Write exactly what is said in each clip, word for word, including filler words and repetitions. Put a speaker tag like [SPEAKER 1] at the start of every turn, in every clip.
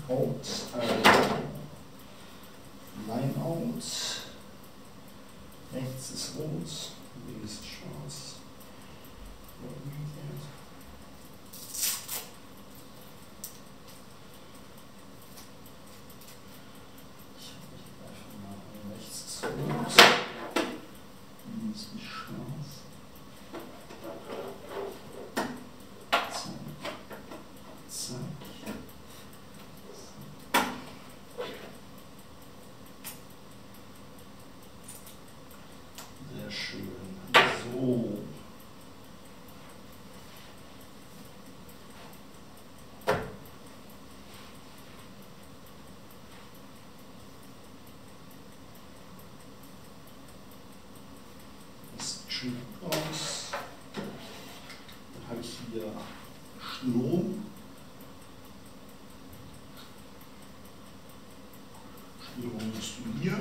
[SPEAKER 1] Out, also Line Out, rechts ist rot, links ist schwarz. Ich habe hier einfach mal rechts ist rot, links ist schwarz. Zack, zack. Sehr schön. So. Das sieht schön gut aus. Dann habe ich hier Strom. Strom musst du hier.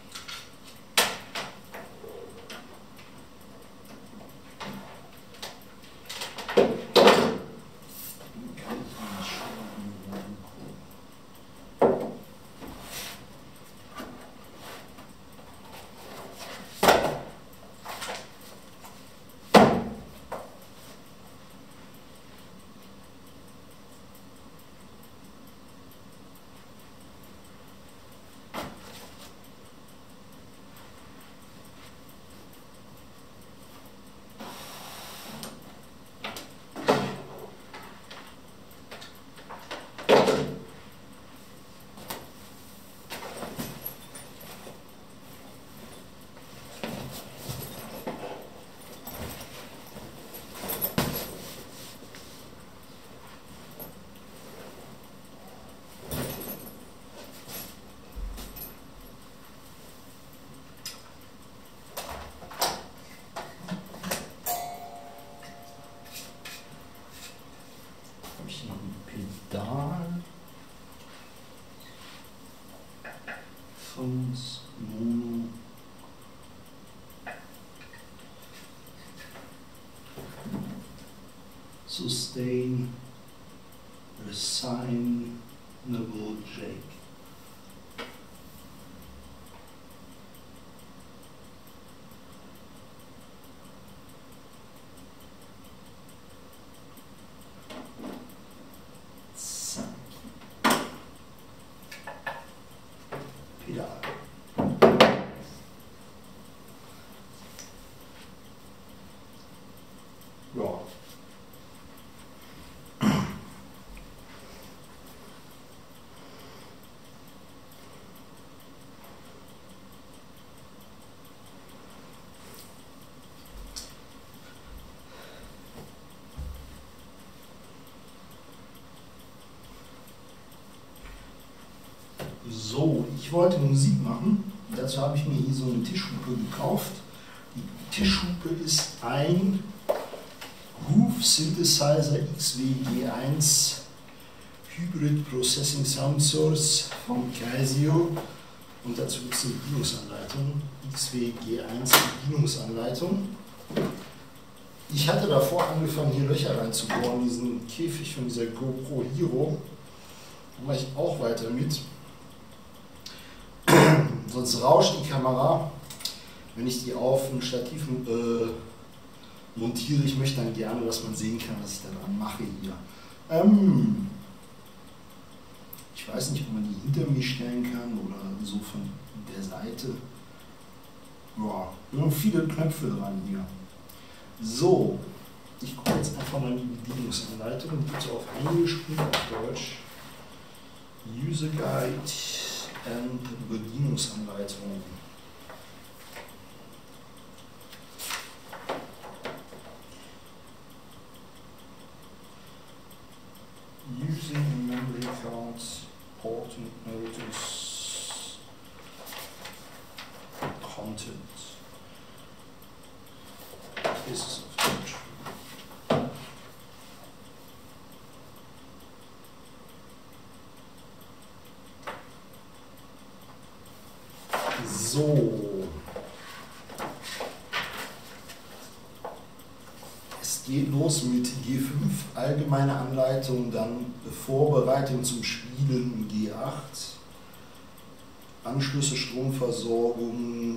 [SPEAKER 1] Phones, Mono. Sustain, Resign, Noble Jake. Ja. So, ich wollte Musik machen. Dazu habe ich mir hier so eine Tischhupe gekauft. Die Tischhupe ist ein Groove Synthesizer X W G eins Hybrid Processing Sound Source von Casio. Und dazu gibt es eine Bedienungsanleitung. X W G eins Bedienungsanleitung. Ich hatte davor angefangen, hier Löcher reinzubohren, diesen Käfig von dieser GoPro Hero. Da mache ich auch weiter mit. Sonst rauscht die Kamera, wenn ich die auf ein Stativ äh, montiere. Ich möchte dann gerne, dass man sehen kann, was ich da dran mache hier. Ähm, ich weiß nicht, ob man die hinter mir stellen kann oder so von der Seite. Ja, nur viele Knöpfe dran hier. So, ich gucke jetzt einfach mal in die Bedienungsanleitung. Die gibt es auf Englisch und auf Deutsch. User Guide und Bedienungsanleitung. Using memory cards, port and notice, content. This is auf Deutsch. So. Es geht los mit G fünf, allgemeine Anleitung, dann Vorbereitung zum Spielen G acht, Anschlüsse, Stromversorgung,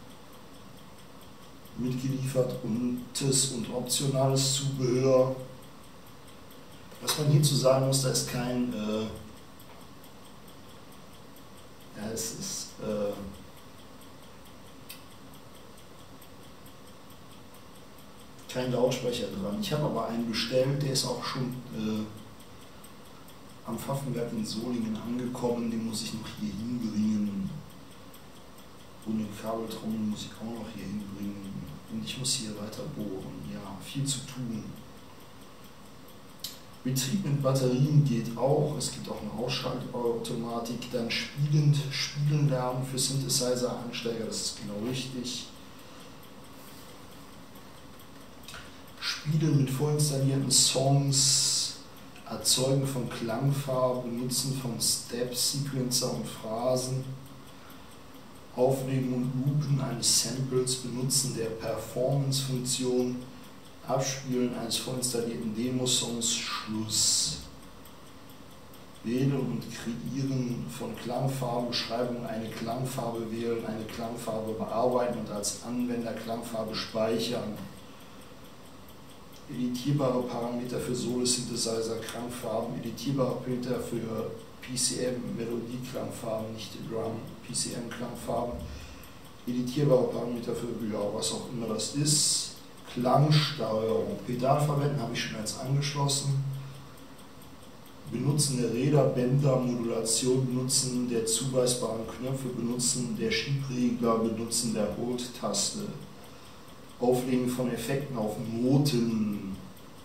[SPEAKER 1] mitgeliefert untes und optionales Zubehör. Was man hierzu sagen muss, da ist kein, äh, ja, es ist, äh, kein Lautsprecher dran. Ich habe aber einen bestellt, der ist auch schon äh, am Pfaffenberg in Solingen angekommen, den muss ich noch hier hinbringen. Und den Kabeltrommel muss ich auch noch hier hinbringen. Und ich muss hier weiter bohren. Ja, viel zu tun. Betrieb mit Batterien geht auch. Es gibt auch eine Ausschaltautomatik. Dann spielend, spielen lernen für Synthesizer-Ansteiger, das ist genau richtig. Spielen mit vorinstallierten Songs, Erzeugen von Klangfarben, Nutzen von Steps, Sequencer und Phrasen, Aufnehmen und Loopen eines Samples, Benutzen der Performance-Funktion, Abspielen eines vorinstallierten Demosongs, Schluss. Wählen und Kreieren von Klangfarben, Beschreibung, eine Klangfarbe wählen, eine Klangfarbe bearbeiten und als Anwender Klangfarbe speichern. Editierbare Parameter für Solo-Synthesizer, Klangfarben, editierbare Parameter für P C M, Melodie-Klangfarben, nicht Drum, P C M-Klangfarben, editierbare Parameter für, ja, was auch immer das ist, Klangsteuerung, Pedal verwenden, habe ich schon jetzt angeschlossen, Benutzen der Räder, Bänder, Modulation, Benutzen der zuweisbaren Knöpfe, Benutzen der Schiebregler, Benutzen der Hold-Taste, Auflegen von Effekten auf Noten,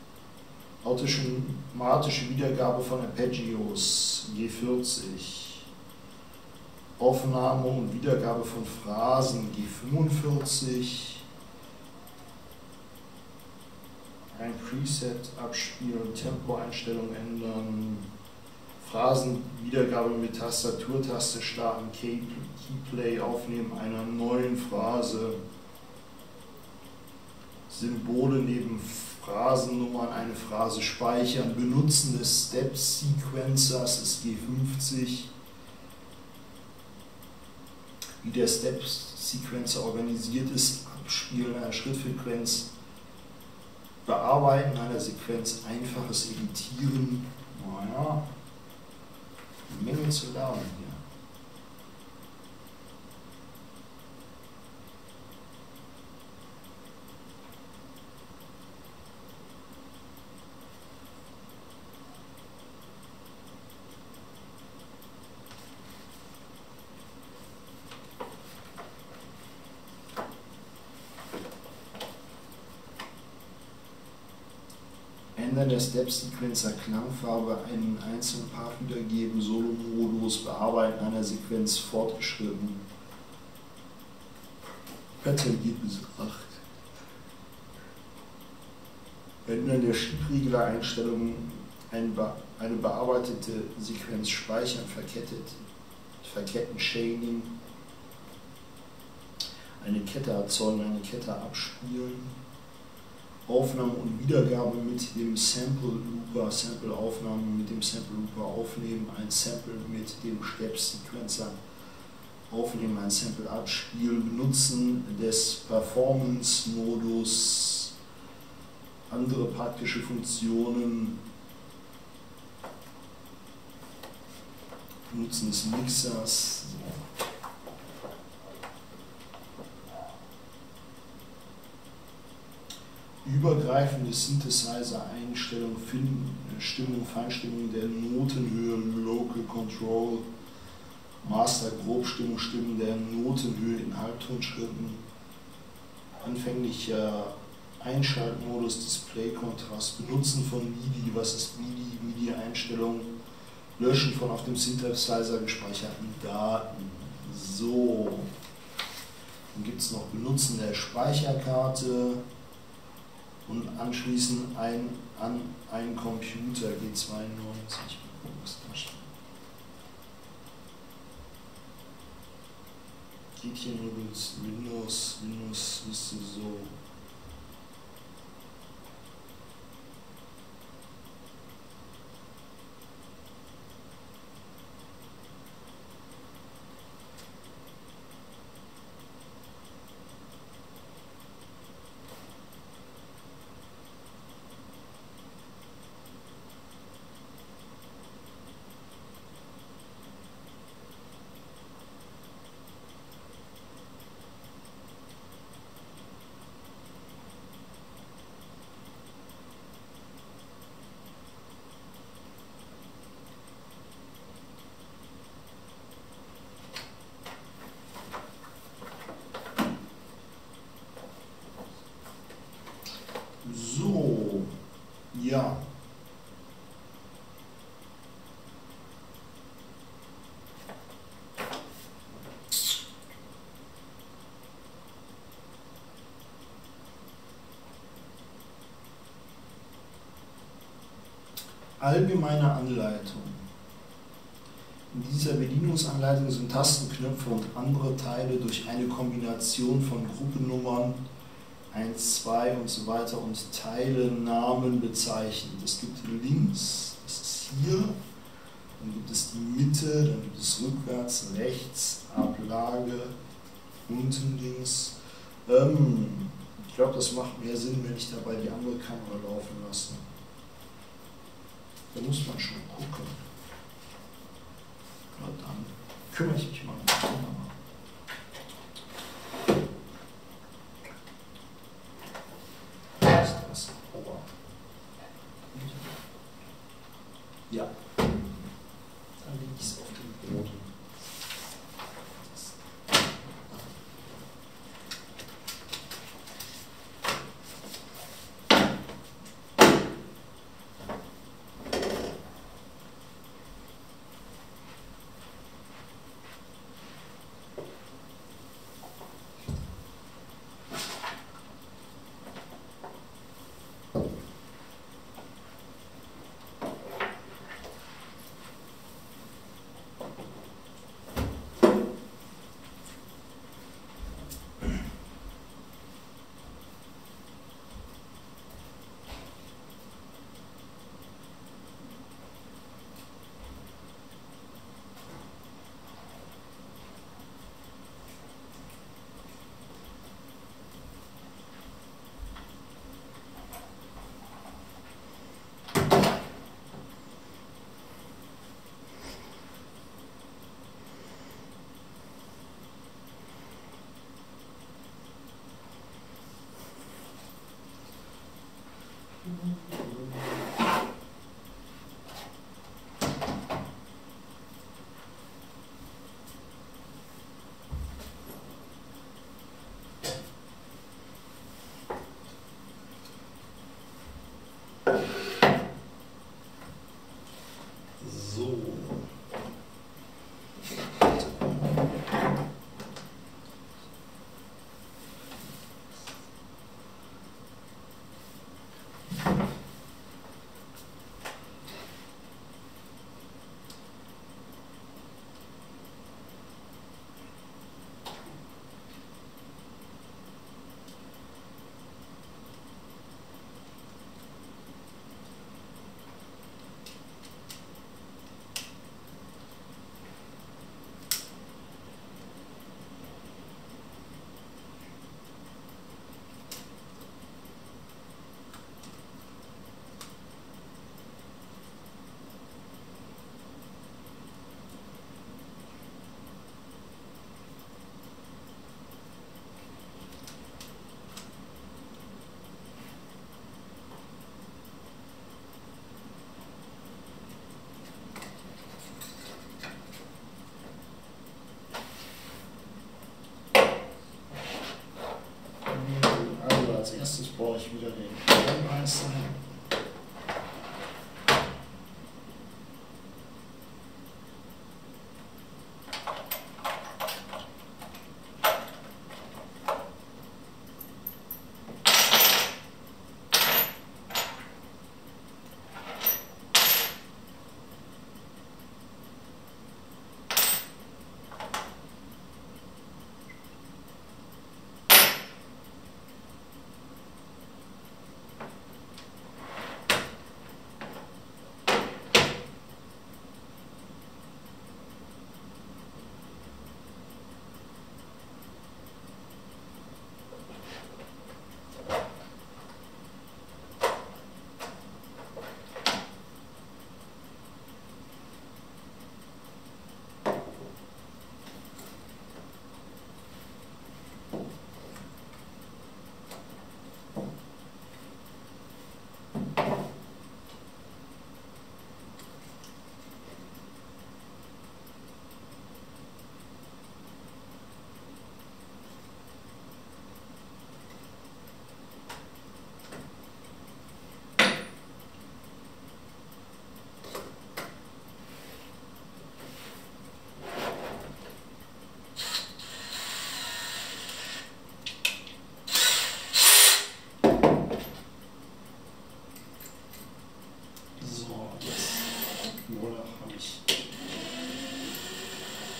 [SPEAKER 1] automatische Wiedergabe von Arpeggios, G vierzig, Aufnahme und Wiedergabe von Phrasen, G fünfundvierzig, ein Preset abspielen, Tempoeinstellung ändern, Phrasenwiedergabe mit Tastaturtaste starten, Keyplay aufnehmen einer neuen Phrase, Symbole neben Phrasennummern eine Phrase speichern, Benutzen des Step-Sequencers ist G fünfzig, wie der Step-Sequencer organisiert ist, Abspielen einer Schrittfrequenz, Bearbeiten einer Sequenz, einfaches Editieren, naja, eine Menge zu lernen hier. Ändern der Step-Sequencer Klangfarbe, einen einzelnen Part wiedergeben, Solo-Modus, Bearbeiten einer Sequenz fortgeschritten. Pattern geht bis acht. Ändern der Schiebregler-Einstellungen, ein Be eine bearbeitete Sequenz speichern, verkettet, verketten, Chaining, eine Kette erzeugen, eine Kette abspielen. Aufnahme und Wiedergabe mit dem Sample Looper, Sample-Aufnahme mit dem Sample Looper aufnehmen, ein Sample mit dem Step-Sequencer aufnehmen, ein Sample abspielen, Benutzen des Performance-Modus, andere praktische Funktionen, Nutzen des Mixers. So. Übergreifende Synthesizer-Einstellung, Stimmung, Feinstimmung der Notenhöhe, Local Control, Master Grobstimmung, Stimmen der Notenhöhe in Halbtonschritten, anfänglicher Einschaltmodus, Display-Kontrast, Benutzen von MIDI, was ist MIDI, MIDI-Einstellung, Löschen von auf dem Synthesizer gespeicherten Daten. So, dann gibt es noch Benutzen der Speicherkarte, und anschließend ein, an einen Computer G zweiundneunzig. Geht hier nur Windows, Windows müsste so. Allgemeine Anleitung. In dieser Bedienungsanleitung sind Tastenknöpfe und andere Teile durch eine Kombination von Gruppennummern eins, zwei und so weiter und Teilenamen bezeichnet. Es gibt links, das ist hier, dann gibt es die Mitte, dann gibt es rückwärts, rechts, Ablage, unten links. Ähm, ich glaube, das macht mehr Sinn, wenn ich dabei die andere Kamera laufen lasse. Da muss man schon gucken. Na dann kümmere ich mich mal um die Kamera. Was ist das? Ober. Ja. Dann lege ich es auf den Boden. So.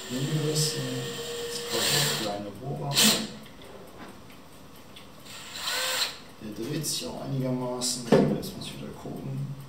[SPEAKER 1] hingerissen. Jetzt kommt ein kleiner Bohrer. Der dreht sich auch einigermaßen. Jetzt muss ich wieder gucken.